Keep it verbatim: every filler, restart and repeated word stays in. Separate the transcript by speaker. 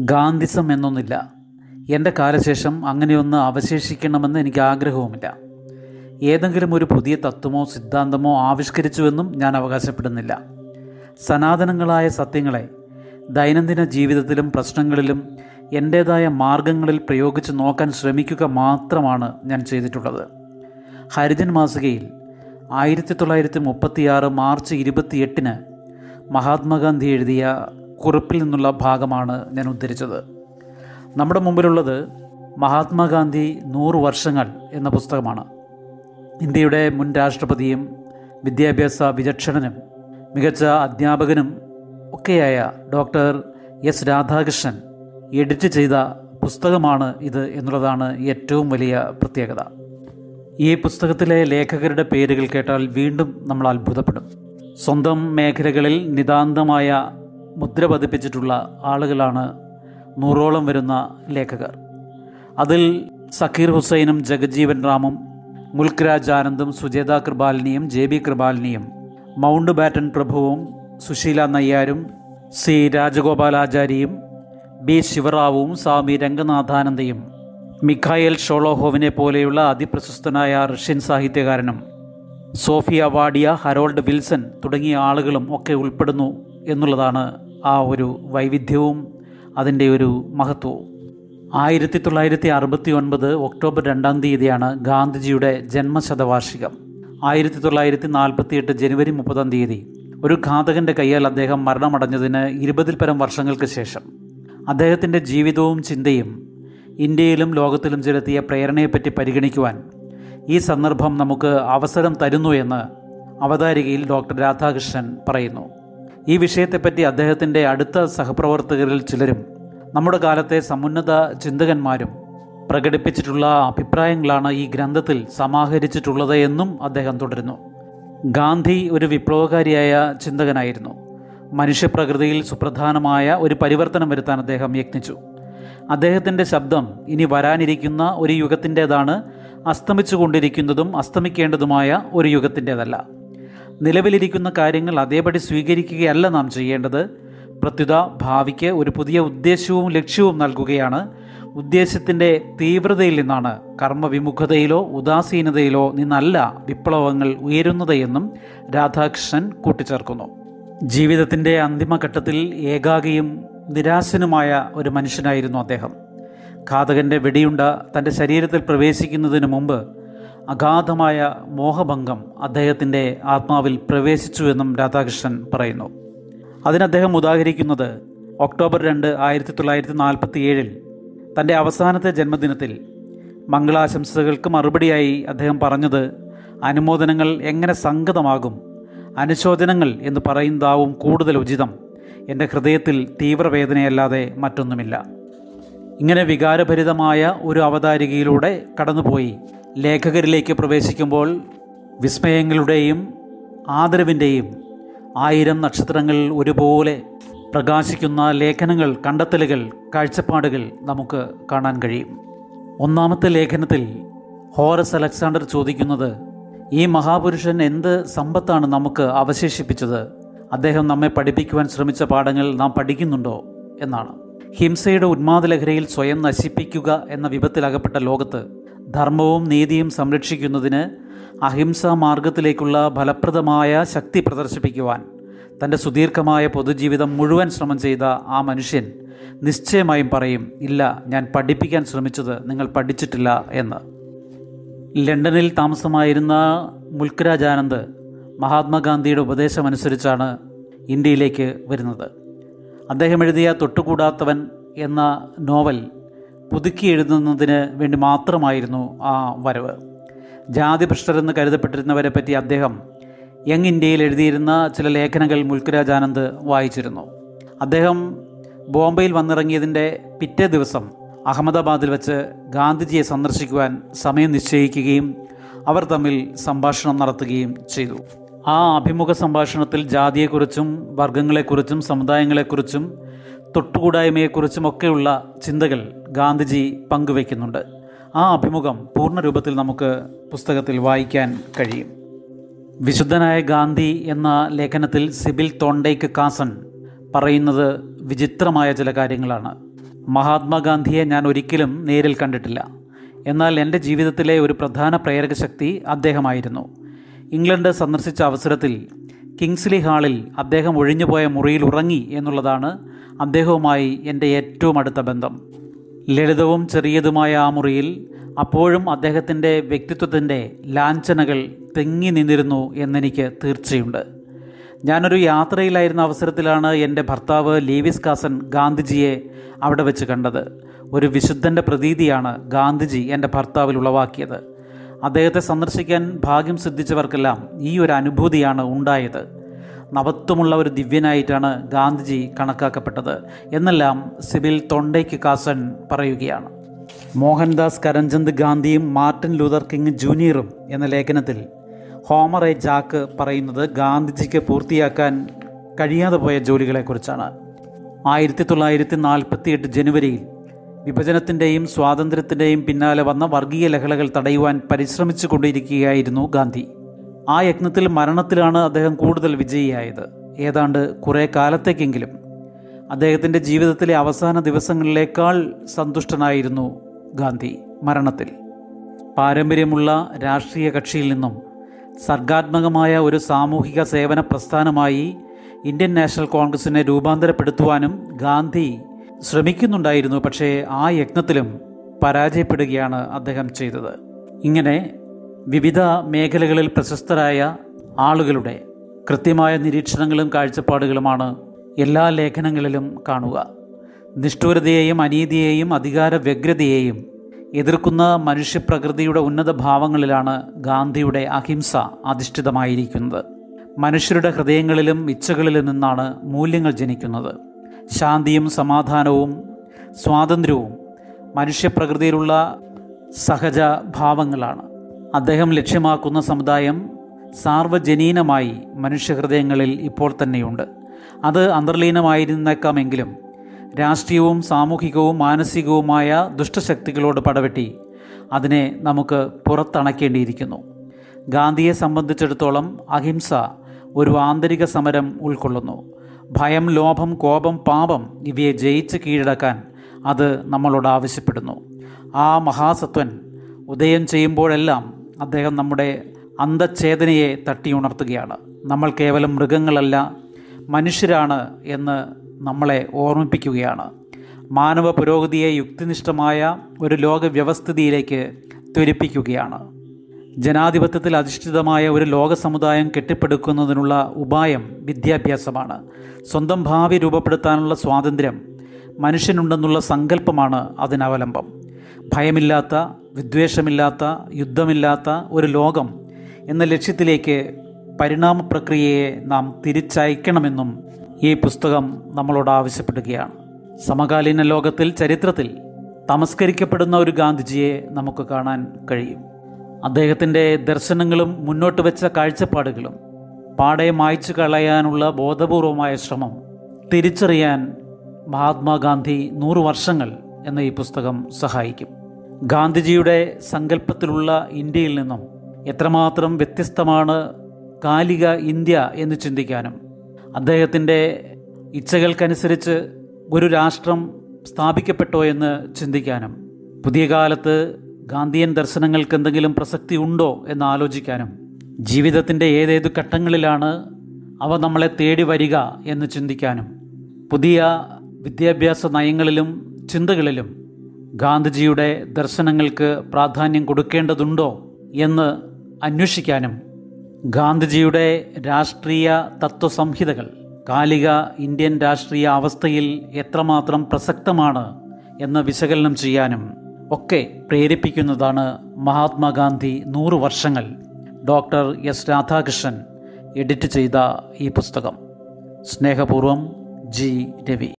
Speaker 1: ഗാന്ധിസം എന്നൊന്നില്ല. എൻ്റെ കാലശേഷം അങ്ങനെയൊന്ന് അവശേഷിക്കണമെന്ന് എനിക്ക് ആഗ്രഹവുമില്ല. ഏതെങ്കിലും ഒരു പുതിയ തത്വമോ സിദ്ധാന്തമോ ആവിഷ്കരിച്ചുവെന്നും ഞാൻ അവകാശപ്പെടുന്നില്ല. സനാതനങ്ങളായ സത്യങ്ങളെ ദൈനംദിന ജീവിതത്തിലും പ്രശ്നങ്ങളിലും എൻ്റേതായ മാർഗങ്ങളിൽ പ്രയോഗിച്ച് നോക്കാൻ ശ്രമിക്കുക മാത്രമാണ് ഞാൻ ചെയ്തിട്ടുള്ളത്. ഹരിജൻ മാസികയിൽ ആയിരത്തി തൊള്ളായിരത്തി മുപ്പത്തിയാറ് മാർച്ച് ഇരുപത്തിയെട്ടിന് മഹാത്മാഗാന്ധി എഴുതിയ കുറിപ്പിൽ നിന്നുള്ള ഭാഗമാണ് ഞാൻ ഉദ്ധരിച്ചത്. നമ്മുടെ മുമ്പിലുള്ളത് മഹാത്മാഗാന്ധി നൂറ് വർഷങ്ങൾ എന്ന പുസ്തകമാണ്. ഇന്ത്യയുടെ മുൻ രാഷ്ട്രപതിയും വിദ്യാഭ്യാസ വിചക്ഷണനും മികച്ച അധ്യാപകനും ഒക്കെയായ ഡോക്ടർ എസ് രാധാകൃഷ്ണൻ എഡിറ്റ് ചെയ്ത പുസ്തകമാണ് ഇത് എന്നുള്ളതാണ് ഏറ്റവും വലിയ പ്രത്യേകത. ഈ പുസ്തകത്തിലെ ലേഖകരുടെ പേരുകൾ കേട്ടാൽ വീണ്ടും നമ്മൾ അത്ഭുതപ്പെടും. സ്വന്തം മേഖലകളിൽ നിതാന്തമായ മുദ്ര പതിപ്പിച്ചിട്ടുള്ള ആളുകളാണ് നൂറോളം വരുന്ന ലേഖകർ. അതിൽ സക്കീർ ഹുസൈനും ജഗജ്ജീവൻ റാമും മുൽക്ക് രാജ് ആനന്ദും സുജേത കൃപാലിനിയും ജെ ബി കൃപാലിനിയും മൗണ്ട് ബാറ്റൻ പ്രഭുവും സുശീല നയ്യാരും സി രാജഗോപാലാചാരിയും ബി ശിവറാവുവും സ്വാമി രംഗനാഥാനന്ദയും മിഖായേൽ ഷോളോഹോവിനെ പോലെയുള്ള അതിപ്രശസ്തനായ റഷ്യൻ സാഹിത്യകാരനും സോഫിയ വാഡിയ, ഹരോൾഡ് വിൽസൺ തുടങ്ങിയ ആളുകളും ഒക്കെ ഉൾപ്പെടുന്നു എന്നുള്ളതാണ് ആ ഒരു വൈവിധ്യവും അതിൻ്റെ ഒരു മഹത്വവും. ആയിരത്തി തൊള്ളായിരത്തി അറുപത്തി ഒൻപത് ഒക്ടോബർ രണ്ടാം തീയതിയാണ് ഗാന്ധിജിയുടെ ജന്മശതവാർഷികം. ആയിരത്തി തൊള്ളായിരത്തി നാൽപ്പത്തി എട്ട് ജനുവരി മുപ്പതാം തീയതി ഒരു ഘാതകൻ്റെ കയ്യാൽ അദ്ദേഹം മരണമടഞ്ഞതിന് ഇരുപതിൽ പരം വർഷങ്ങൾക്ക് ശേഷം അദ്ദേഹത്തിൻ്റെ ജീവിതവും ചിന്തയും ഇന്ത്യയിലും ലോകത്തിലും ചെലുത്തിയ പ്രേരണയെപ്പറ്റി പരിഗണിക്കുവാൻ ഈ സന്ദർഭം നമുക്ക് അവസരം തരുന്നു എന്ന് അവതാരികയിൽ ഡോക്ടർ രാധാകൃഷ്ണൻ പറയുന്നു. ഈ വിഷയത്തെപ്പറ്റി അദ്ദേഹത്തിൻ്റെ അടുത്ത സഹപ്രവർത്തകരിൽ ചിലരും നമ്മുടെ കാലത്തെ സമുന്നത ചിന്തകന്മാരും പ്രകടിപ്പിച്ചിട്ടുള്ള അഭിപ്രായങ്ങളാണ് ഈ ഗ്രന്ഥത്തിൽ സമാഹരിച്ചിട്ടുള്ളത് എന്നും അദ്ദേഹം തുടരുന്നു. ഗാന്ധി ഒരു വിപ്ലവകാരിയായ ചിന്തകനായിരുന്നു. മനുഷ്യപ്രകൃതിയിൽ സുപ്രധാനമായ ഒരു പരിവർത്തനം വരുത്താൻ അദ്ദേഹം യത്നിച്ചു. അദ്ദേഹത്തിൻ്റെ ശബ്ദം ഇനി വരാനിരിക്കുന്ന ഒരു യുഗത്തിൻ്റേതാണ്, അസ്തമിച്ചു കൊണ്ടിരിക്കുന്നതും അസ്തമിക്കേണ്ടതുമായ ഒരു യുഗത്തിൻ്റേതല്ല. നിലവിലിരിക്കുന്ന കാര്യങ്ങൾ അതേപടി സ്വീകരിക്കുകയല്ല നാം ചെയ്യേണ്ടത്. പ്രത്യുത ഭാവിക്ക് ഒരു പുതിയ ഉദ്ദേശ്യവും ലക്ഷ്യവും നൽകുകയാണ്. ഉദ്ദേശ്യത്തിൻ്റെ തീവ്രതയിൽ നിന്നാണ്, കർമ്മവിമുഖതയിലോ ഉദാസീനതയിലോ നിന്നല്ല വിപ്ലവങ്ങൾ ഉയരുന്നത് എന്നും രാധാകൃഷ്ണൻ കൂട്ടിച്ചേർക്കുന്നു. ജീവിതത്തിൻ്റെ അന്തിമഘട്ടത്തിൽ ഏകാകിയും നിരാശനുമായ ഒരു മനുഷ്യനായിരുന്നു അദ്ദേഹം. ഘാതകൻ്റെ വെടിയുണ്ട തൻ്റെ ശരീരത്തിൽ പ്രവേശിക്കുന്നതിന് മുമ്പ് അഗാധമായ മോഹഭംഗം അദ്ദേഹത്തിൻ്റെ ആത്മാവിൽ പ്രവേശിച്ചു എന്നും രാധാകൃഷ്ണൻ പറയുന്നു. അതിനദ്ദേഹം ഉദാഹരിക്കുന്നത് ഒക്ടോബർ രണ്ട് ആയിരത്തി തൊള്ളായിരത്തി നാൽപ്പത്തി ഏഴിൽ തൻ്റെ അവസാനത്തെ ജന്മദിനത്തിൽ മംഗളാശംസകൾക്ക് മറുപടിയായി അദ്ദേഹം പറഞ്ഞത്, അനുമോദനങ്ങൾ എങ്ങനെ സംഗതമാകും, അനുശോചനങ്ങൾ എന്ന് പറയുന്നതാവും കൂടുതൽ ഉചിതം. എൻ്റെ ഹൃദയത്തിൽ തീവ്രവേദനയല്ലാതെ മറ്റൊന്നുമില്ല. ഇങ്ങനെ വികാരഭരിതമായ ഒരു അവതാരികയിലൂടെ കടന്നുപോയി ലേഖകരിലേക്ക് പ്രവേശിക്കുമ്പോൾ വിസ്മയങ്ങളുടെയും ആദരവിൻ്റെയും ആയിരം നക്ഷത്രങ്ങൾ ഒരുപോലെ പ്രകാശിക്കുന്ന ലേഖനങ്ങൾ, കണ്ടെത്തലുകൾ, കാഴ്ചപ്പാടുകൾ നമുക്ക് കാണാൻ കഴിയും. ഒന്നാമത്തെ ലേഖനത്തിൽ ഹോറസ് അലക്സാണ്ടർ ചോദിക്കുന്നത്, ഈ മഹാപുരുഷൻ എന്ത് സമ്പത്താണ് നമുക്ക് അവശേഷിപ്പിച്ചത്? അദ്ദേഹം നമ്മെ പഠിപ്പിക്കുവാൻ ശ്രമിച്ച പാഠങ്ങൾ നാം പഠിക്കുന്നുണ്ടോ എന്നാണ്. ഹിംസയുടെ ഉന്മാദലഹരിയിൽ സ്വയം നശിപ്പിക്കുക എന്ന വിപത്തിലകപ്പെട്ട ലോകത്ത് ധർമ്മവും നീതിയും സംരക്ഷിക്കുന്നതിന് അഹിംസാ മാർഗത്തിലേക്കുള്ള ഫലപ്രദമായ ശക്തി പ്രദർശിപ്പിക്കുവാൻ തൻ്റെ സുദീർഘമായ പൊതുജീവിതം മുഴുവൻ ശ്രമം ചെയ്ത ആ മനുഷ്യൻ നിശ്ചയമായും പറയും, ഇല്ല, ഞാൻ പഠിപ്പിക്കാൻ ശ്രമിച്ചത് നിങ്ങൾ പഠിച്ചിട്ടില്ല എന്ന്. ലണ്ടനിൽ താമസമായിരുന്ന മുൽക്ക് രാജ് ആനന്ദ് മഹാത്മാഗാന്ധിയുടെ ഉപദേശമനുസരിച്ചാണ് ഇന്ത്യയിലേക്ക് വരുന്നത്. അദ്ദേഹം എഴുതിയ തൊട്ടുകൂടാത്തവൻ എന്ന നോവൽ പുതുക്കി എഴുതുന്നതിന് വേണ്ടി മാത്രമായിരുന്നു ആ വരവ്. ജാതിഭ്രഷ്ടരെന്ന് കരുതപ്പെട്ടിരുന്നവരെ പറ്റി അദ്ദേഹം യങ് ഇന്ത്യയിൽ എഴുതിയിരുന്ന ചില ലേഖനങ്ങൾ മുൽക്ക് രാജ് ആനന്ദ് വായിച്ചിരുന്നു. അദ്ദേഹം ബോംബെയിൽ വന്നിറങ്ങിയതിൻ്റെ പിറ്റേ ദിവസം അഹമ്മദാബാദിൽ വെച്ച് ഗാന്ധിജിയെ സന്ദർശിക്കുവാൻ സമയം നിശ്ചയിക്കുകയും അവർ തമ്മിൽ സംഭാഷണം നടത്തുകയും ചെയ്തു. ആ അഭിമുഖ സംഭാഷണത്തിൽ ജാതിയെക്കുറിച്ചും വർഗങ്ങളെക്കുറിച്ചും സമുദായങ്ങളെക്കുറിച്ചും തൊട്ടുകൂടായ്മയെക്കുറിച്ചും ഒക്കെയുള്ള ചിന്തകൾ ഗാന്ധിജി പങ്കുവയ്ക്കുന്നുണ്ട്. ആ അഭിമുഖം പൂർണ്ണരൂപത്തിൽ നമുക്ക് പുസ്തകത്തിൽ വായിക്കാൻ കഴിയും. വിശുദ്ധനായ ഗാന്ധി എന്ന ലേഖനത്തിൽ സിബിൽ തോണ്ടേക്ക് കാസൺ പറയുന്നത് വിചിത്രമായ ചില കാര്യങ്ങളാണ്. മഹാത്മാഗാന്ധിയെ ഞാൻ ഒരിക്കലും നേരിൽ കണ്ടിട്ടില്ല. എന്നാൽ എൻ്റെ ജീവിതത്തിലെ ഒരു പ്രധാന പ്രേരക ശക്തി അദ്ദേഹമായിരുന്നു. ഇംഗ്ലണ്ട് സന്ദർശിച്ച അവസരത്തിൽ കിങ്സ്ലി ഹാളിൽ അദ്ദേഹം ഒഴിഞ്ഞുപോയ മുറിയിൽ ഉറങ്ങി എന്നുള്ളതാണ് അദ്ദേഹവുമായി എൻ്റെ ഏറ്റവും അടുത്ത ബന്ധം. ലളിതവും ചെറിയതുമായ ആ മുറിയിൽ അപ്പോഴും അദ്ദേഹത്തിൻ്റെ വ്യക്തിത്വത്തിൻ്റെ ലാഞ്ചനകൾ തെങ്ങി നിന്നിരുന്നു എന്നെനിക്ക് തീർച്ചയുണ്ട്. ഞാനൊരു യാത്രയിലായിരുന്ന അവസരത്തിലാണ് എൻ്റെ ഭർത്താവ് ലീവിസ് കാസൻ ഗാന്ധിജിയെ അവിടെ വെച്ച് കണ്ടത്. ഒരു വിശുദ്ധൻ്റെ പ്രതീതിയാണ് ഗാന്ധിജി എൻ്റെ ഭർത്താവിൽ ഉളവാക്കിയത്. അദ്ദേഹത്തെ സന്ദർശിക്കാൻ ഭാഗ്യം സിദ്ധിച്ചവർക്കെല്ലാം ഈ ഒരു അനുഭൂതിയാണ് ഉണ്ടായത്. നവത്വമുള്ള ഒരു ദിവ്യനായിട്ടാണ് ഗാന്ധിജി കണക്കാക്കപ്പെട്ടത് എന്നെല്ലാം സിബിൽ തൊണ്ടയ്ക്ക് കാസൻ പറയുകയാണ്. മോഹൻദാസ് കരംചന്ദ് ഗാന്ധിയും മാർട്ടിൻ ലൂതർ കിങ് ജൂനിയറും എന്ന ലേഖനത്തിൽ ഹോമർ എ ജാക്ക് പറയുന്നത് ഗാന്ധിജിക്ക് പൂർത്തിയാക്കാൻ കഴിയാതെ പോയ ജോലികളെക്കുറിച്ചാണ്. ആയിരത്തി തൊള്ളായിരത്തി നാൽപ്പത്തി എട്ട് ജനുവരിയിൽ വിഭജനത്തിൻ്റെയും സ്വാതന്ത്ര്യത്തിൻ്റെയും പിന്നാലെ വന്ന വർഗീയ ലഹളകൾ തടയുവാൻ പരിശ്രമിച്ചു കൊണ്ടിരിക്കുകയായിരുന്നു ഗാന്ധി. ആ യത്നത്തിൽ മരണത്തിലാണ് അദ്ദേഹം കൂടുതൽ വിജയിയായത്. ഏതാണ്ട് കുറേ കാലത്തേക്കെങ്കിലും അദ്ദേഹത്തിൻ്റെ ജീവിതത്തിലെ അവസാന ദിവസങ്ങളിലേക്കാൾ സന്തുഷ്ടനായിരുന്നു ഗാന്ധി മരണത്തിൽ. പാരമ്പര്യമുള്ള രാഷ്ട്രീയ കക്ഷിയിൽ നിന്നും സർഗാത്മകമായ ഒരു സാമൂഹിക സേവന പ്രസ്ഥാനമായി ഇന്ത്യൻ നാഷണൽ കോൺഗ്രസിനെ രൂപാന്തരപ്പെടുത്തുവാനും ഗാന്ധി ശ്രമിക്കുന്നുണ്ടായിരുന്നു. പക്ഷേ ആ യത്നത്തിലും പരാജയപ്പെടുകയാണ് അദ്ദേഹം ചെയ്തത്. ഇങ്ങനെ വിവിധ മേഖലകളിൽ പ്രശസ്തരായ ആളുകളുടെ കൃത്യമായ നിരീക്ഷണങ്ങളും കാഴ്ചപ്പാടുകളുമാണ് എല്ലാ ലേഖനങ്ങളിലും കാണുക. നിഷ്ഠൂരതയെയും അനീതിയെയും അധികാര വ്യഗ്രതയെയും എതിർക്കുന്ന മനുഷ്യപ്രകൃതിയുടെ ഉന്നത ഭാവങ്ങളിലാണ് ഗാന്ധിയുടെ അഹിംസ അധിഷ്ഠിതമായിരിക്കുന്നത്. മനുഷ്യരുടെ ഹൃദയങ്ങളിലും ഇച്ഛകളിലും നിന്നാണ് മൂല്യങ്ങൾ ജനിക്കുന്നത്. ശാന്തിയും സമാധാനവും സ്വാതന്ത്ര്യവും മനുഷ്യപ്രകൃതിയിലുള്ള സഹജ ഭാവങ്ങളാണ്. അദ്ദേഹം ലക്ഷ്യമാക്കുന്ന സമുദായം സാർവജനീനമായി മനുഷ്യഹൃദയങ്ങളിൽ ഇപ്പോൾ തന്നെയുണ്ട്. അത് അന്തർലീനമായിരുന്നേക്കാമെങ്കിലും രാഷ്ട്രീയവും സാമൂഹികവും മാനസികവുമായ ദുഷ്ടശക്തികളോട് പടവെട്ടി അതിനെ നമുക്ക് പുറത്തണക്കേണ്ടിയിരിക്കുന്നു. ഗാന്ധിയെ സംബന്ധിച്ചിടത്തോളം അഹിംസ ഒരു ആന്തരിക സമരം ഉൾക്കൊള്ളുന്നു. ഭയം, ലോഭം, കോപം, പാപം ഇവയെ ജയിച്ച് കീഴടക്കാൻ അത് നമ്മളോട് ആവശ്യപ്പെടുന്നു. ആ മഹാസത്വൻ ഉദയം ചെയ്യുമ്പോഴെല്ലാം അദ്ദേഹം നമ്മുടെ അന്തഃഛേദനയെ തട്ടിയുണർത്തുകയാണ്. നമ്മൾ കേവലം മൃഗങ്ങളല്ല, മനുഷ്യരാണ് എന്ന് നമ്മളെ ഓർമ്മിപ്പിക്കുകയാണ്. മാനവ പുരോഗതിയെ യുക്തിനിഷ്ഠമായ ഒരു ലോക വ്യവസ്ഥിതിയിലേക്ക് ത്വരിപ്പിക്കുകയാണ്. ജനാധിപത്യത്തിൽ അധിഷ്ഠിതമായ ഒരു ലോക സമുദായം കെട്ടിപ്പടുക്കുന്നതിനുള്ള ഉപായം വിദ്യാഭ്യാസമാണ്. സ്വന്തം ഭാവി രൂപപ്പെടുത്താനുള്ള സ്വാതന്ത്ര്യം മനുഷ്യനുണ്ടെന്നുള്ള സങ്കല്പമാണ് അതിനവലംബം. ഭയമില്ലാത്ത, വിദ്വേഷമില്ലാത്ത, യുദ്ധമില്ലാത്ത ഒരു ലോകം എന്ന ലക്ഷ്യത്തിലേക്ക് പരിണാമ പ്രക്രിയയെ നാം തിരിച്ചയക്കണമെന്നും ഈ പുസ്തകം നമ്മളോട് ആവശ്യപ്പെടുകയാണ്. സമകാലീന ലോകത്തിൽ, ചരിത്രത്തിൽ തമസ്കരിക്കപ്പെടുന്ന ഒരു ഗാന്ധിജിയെ നമുക്ക് കാണാൻ കഴിയും. അദ്ദേഹത്തിൻ്റെ ദർശനങ്ങളും മുന്നോട്ട് വെച്ച കാഴ്ചപ്പാടുകളും പാടെ മായ്ച്ചു കളയാനുള്ള ബോധപൂർവമായ ശ്രമം തിരിച്ചറിയാൻ മഹാത്മാഗാന്ധി നൂറ് വർഷങ്ങൾ എന്ന ഈ പുസ്തകം സഹായിക്കും. ഗാന്ധിജിയുടെ സങ്കല്പത്തിലുള്ള ഇന്ത്യയിൽ നിന്നും എത്രമാത്രം വ്യത്യസ്തമാണ് കാലിക ഇന്ത്യ എന്ന് ചിന്തിക്കാനും അദ്ദേഹത്തിൻ്റെ ഇച്ഛകൾക്കനുസരിച്ച് ഒരു രാഷ്ട്രം സ്ഥാപിക്കപ്പെട്ടോ എന്ന് ചിന്തിക്കാനും പുതിയ കാലത്ത് ഗാന്ധിയൻ ദർശനങ്ങൾക്ക് എന്തെങ്കിലും പ്രസക്തി ഉണ്ടോ എന്ന് ആലോചിക്കാനും ജീവിതത്തിൻ്റെ ഏതേതു ഘട്ടങ്ങളിലാണ് അവ നമ്മളെ തേടി വരിക എന്ന് ചിന്തിക്കാനും പുതിയ വിദ്യാഭ്യാസ നയങ്ങളിലും ചിന്തകളിലും ഗാന്ധിജിയുടെ ദർശനങ്ങൾക്ക് പ്രാധാന്യം കൊടുക്കേണ്ടതുണ്ടോ എന്ന് അന്വേഷിക്കാനും ഗാന്ധിജിയുടെ രാഷ്ട്രീയ തത്വസംഹിതകൾ കാലിക ഇന്ത്യൻ രാഷ്ട്രീയ അവസ്ഥയിൽ എത്രമാത്രം പ്രസക്തമാണ് എന്ന് വിശകലനം ചെയ്യാനും ഒക്കെ പ്രേരിപ്പിക്കുന്നതാണ് മഹാത്മാഗാന്ധി നൂറ് വർഷങ്ങൾ. ഡോക്ടർ എസ് രാധാകൃഷ്ണൻ എഡിറ്റ് ചെയ്ത ഈ പുസ്തകം. സ്നേഹപൂർവം, ജി രവി.